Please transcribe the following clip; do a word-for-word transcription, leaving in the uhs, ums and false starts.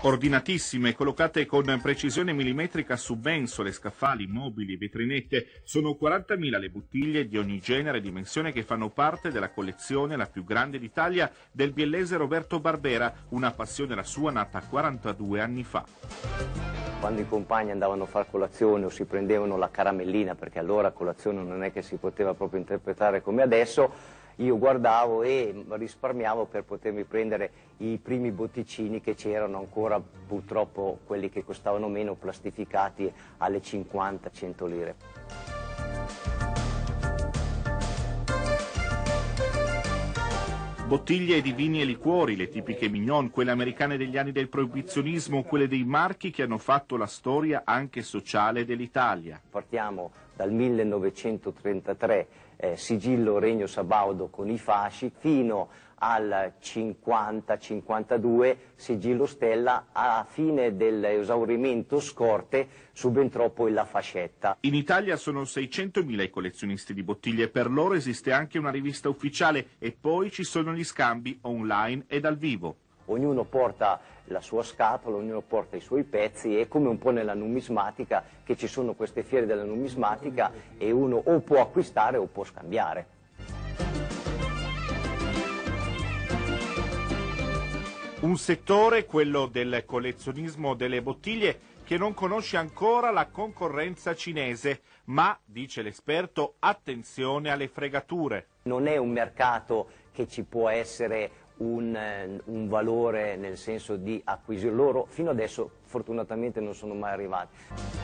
Ordinatissime, collocate con precisione millimetrica su mensole, scaffali, mobili, vetrinette, sono quarantamila le bottiglie di ogni genere e dimensione che fanno parte della collezione, la più grande d'Italia, del biellese Roberto Barbera, una passione la sua nata quarantadue anni fa. Quando i compagni andavano a fare colazione o si prendevano la caramellina, perché allora colazione non è che si poteva proprio interpretare come adesso, io guardavo e risparmiavo per potermi prendere i primi botticini che c'erano ancora, purtroppo quelli che costavano meno, plastificati alle cinquanta cento lire. Bottiglie di vini e liquori, le tipiche mignon, quelle americane degli anni del proibizionismo, quelle dei marchi che hanno fatto la storia anche sociale dell'Italia. Partiamo dal millenovecentotrentatré, eh, sigillo Regno Sabaudo con i fasci, fino al cinquanta cinquantadue, sigillo Stella, a fine dell'esaurimento scorte subentrò poi la fascetta. In Italia sono seicentomila i collezionisti di bottiglie, per loro esiste anche una rivista ufficiale e poi ci sono gli scambi online e dal vivo. Ognuno porta la sua scatola, ognuno porta i suoi pezzi, è come un po' nella numismatica, che ci sono queste fiere della numismatica e uno o può acquistare o può scambiare. Un settore, quello del collezionismo delle bottiglie, che non conosce ancora la concorrenza cinese, ma, dice l'esperto, attenzione alle fregature. Non è un mercato che ci può essere un, un valore nel senso di acquisire, loro fino adesso fortunatamente non sono mai arrivati.